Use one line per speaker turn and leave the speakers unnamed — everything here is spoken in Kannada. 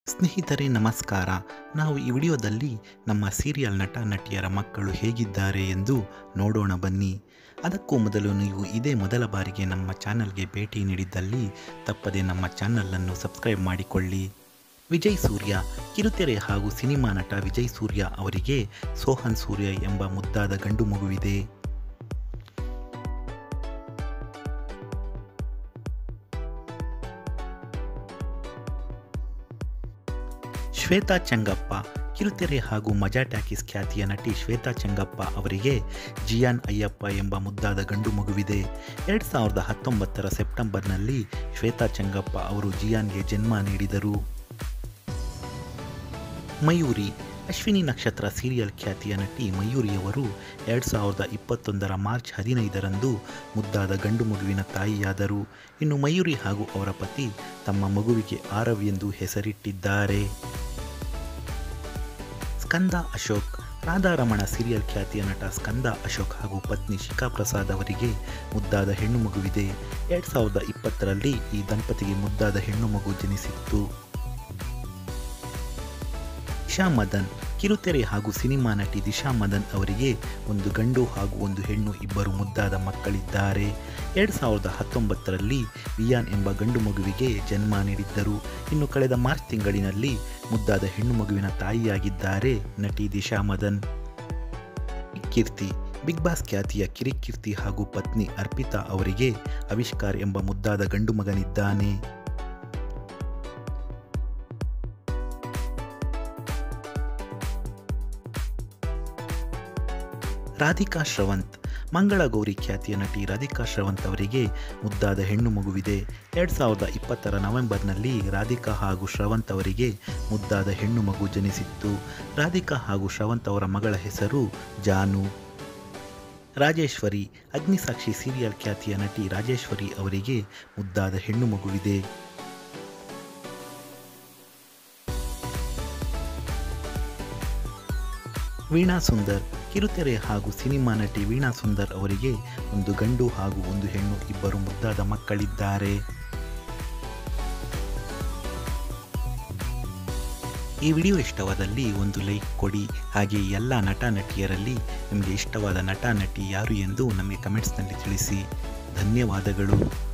ಸ್ನೇಹಿತರೆ ನಮಸ್ಕಾರ. ನಾವು ಈ ವಿಡಿಯೋದಲ್ಲಿ ನಮ್ಮ ಸೀರಿಯಲ್ ನಟ ನಟಿಯರ ಮಕ್ಕಳು ಹೇಗಿದ್ದಾರೆ ಎಂದು ನೋಡೋಣ ಬನ್ನಿ. ಅದಕ್ಕೂ ಮೊದಲು ನೀವು ಇದೇ ಮೊದಲ ಬಾರಿಗೆ ನಮ್ಮ ಚಾನಲ್ಗೆ ಭೇಟಿ ನೀಡಿದ್ದಲ್ಲಿ ತಪ್ಪದೆ ನಮ್ಮ ಚಾನಲನ್ನು ಸಬ್ಸ್ಕ್ರೈಬ್ ಮಾಡಿಕೊಳ್ಳಿ. ವಿಜಯ್ ಸೂರ್ಯ. ಕಿರುತೆರೆ ಹಾಗೂ ಸಿನಿಮಾ ನಟ ವಿಜಯ್ ಸೂರ್ಯ ಅವರಿಗೆ ಸೋಹನ್ ಸೂರ್ಯ ಎಂಬ ಮುದ್ದಾದ ಗಂಡು ಮಗುವಿದೆ. ಶ್ವೇತಾ ಚೆಂಗಪ್ಪ. ಕಿರುತೆರೆ ಹಾಗೂ ಮಜಾ ಟಾಕೀಸ್ ಖ್ಯಾತಿಯ ನಟಿ ಶ್ವೇತಾ ಚೆಂಗಪ್ಪ ಅವರಿಗೆ ಜಿಯಾನ್ ಅಯ್ಯಪ್ಪ ಎಂಬ ಮುದ್ದಾದ ಗಂಡು ಮಗುವಿದೆ. 2019 ಸೆಪ್ಟೆಂಬರ್ನಲ್ಲಿ ಶ್ವೇತಾ ಚೆಂಗಪ್ಪ ಅವರು ಜಿಯಾನ್ಗೆ ಜನ್ಮ ನೀಡಿದರು. ಮಯೂರಿ. ಅಶ್ವಿನಿ ನಕ್ಷತ್ರ ಸೀರಿಯಲ್ ಖ್ಯಾತಿಯ ನಟಿ ಮಯೂರಿಯವರು 2021 ಮಾರ್ಚ್ 15ರಂದು ಮುದ್ದಾದ ಗಂಡು ಮಗುವಿನ ತಾಯಿಯಾದರು. ಇನ್ನು ಮಯೂರಿ ಹಾಗೂ ಅವರ ಪತಿ ತಮ್ಮ ಮಗುವಿಗೆ ಆರವ್ ಎಂದು ಹೆಸರಿಟ್ಟಿದ್ದಾರೆ. ಸ್ಕಂದ ಅಶೋಕ್. ರಾಧಾರಮಣ ಸೀರಿಯಲ್ ಖ್ಯಾತಿಯ ನಟ ಸ್ಕಂದ ಅಶೋಕ್ ಹಾಗೂ ಪತ್ನಿ ಶಿಖಾ ಪ್ರಸಾದ್ ಅವರಿಗೆ ಮುದ್ದಾದ ಹೆಣ್ಣು ಮಗುವಿದೆ. 2020ರಲ್ಲಿ ಈ ದಂಪತಿಗೆ ಮುದ್ದಾದ ಹೆಣ್ಣು ಮಗು ಜನಿಸಿತ್ತು. ದಿಶಾ ಮದನ್. ಕಿರುತೆರೆ ಹಾಗೂ ಸಿನಿಮಾ ನಟಿ ದಿಶಾ ಮದನ್ ಅವರಿಗೆ ಒಂದು ಗಂಡು ಹಾಗೂ ಒಂದು ಹೆಣ್ಣು ಇಬ್ಬರು ಮುದ್ದಾದ ಮಕ್ಕಳಿದ್ದಾರೆ. 2019ರಲ್ಲಿ ವಿಯಾನ್ ಎಂಬ ಗಂಡು ಮಗುವಿಗೆ ಜನ್ಮ ನೀಡಿದ್ದರು. ಇನ್ನು ಕಳೆದ ಮಾರ್ಚ್ ತಿಂಗಳಿನಲ್ಲಿ ಮುದ್ದಾದ ಹೆಣ್ಣು ಮಗುವಿನ ತಾಯಿಯಾಗಿದ್ದಾರೆ ನಟಿ ದಿಶಾ ಮದನ್. ಕೀರ್ತಿ. ಬಿಗ್ ಬಾಸ್ ಖ್ಯಾತಿಯ ಕಿರಿಕೀರ್ತಿ ಹಾಗೂ ಪತ್ನಿ ಅರ್ಪಿತಾ ಅವರಿಗೆ ಆವಿಷ್ಕಾರ್ ಎಂಬ ಮುದ್ದಾದ ಗಂಡು ಮಗನಿದ್ದಾನೆ. ರಾಧಿಕಾ ಶ್ರವಂತ್. ಮಂಗಳಗೌರಿ ಖ್ಯಾತಿಯ ನಟಿ ರಾಧಿಕಾ ಶ್ರವಂತ್ ಅವರಿಗೆ ಮುದ್ದಾದ ಹೆಣ್ಣು ಮಗುವಿದೆ. 2020 ನವೆಂಬರ್ನಲ್ಲಿ ರಾಧಿಕಾ ಹಾಗೂ ಶ್ರವಂತ್ ಅವರಿಗೆ ಮುದ್ದಾದ ಹೆಣ್ಣು ಮಗು ಜನಿಸಿತ್ತು. ರಾಧಿಕಾ ಹಾಗೂ ಶ್ರವಂತ್ ಅವರ ಮಗಳ ಹೆಸರು ಜಾನು. ರಾಜೇಶ್ವರಿ. ಅಗ್ನಿಸಾಕ್ಷಿ ಸೀರಿಯಲ್ ಖ್ಯಾತಿಯ ನಟಿ ರಾಜೇಶ್ವರಿ ಅವರಿಗೆ ಮುದ್ದಾದ ಹೆಣ್ಣು ಮಗುವಿದೆ. ವೀಣಾ ಸುಂದರ್. ಕಿರುತೆರೆ ಹಾಗೂ ಸಿನಿಮಾ ನಟಿ ವೀಣಾ ಸುಂದರ್ ಅವರಿಗೆ ಒಂದು ಗಂಡು ಹಾಗೂ ಒಂದು ಹೆಣ್ಣು ಇಬ್ಬರು ಮುದ್ದಾದ ಮಕ್ಕಳಿದ್ದಾರೆ. ಈ ವಿಡಿಯೋ ಇಷ್ಟವಾದಲ್ಲಿ ಒಂದು ಲೈಕ್ ಕೊಡಿ. ಹಾಗೆ ಎಲ್ಲ ನಟ ನಟಿಯರಲ್ಲಿ ನಿಮಗೆ ಇಷ್ಟವಾದ ನಟ ನಟಿ ಯಾರು ಎಂದು ನಮಗೆ ಕಮೆಂಟ್ಸ್ನಲ್ಲಿ ತಿಳಿಸಿ. ಧನ್ಯವಾದಗಳು.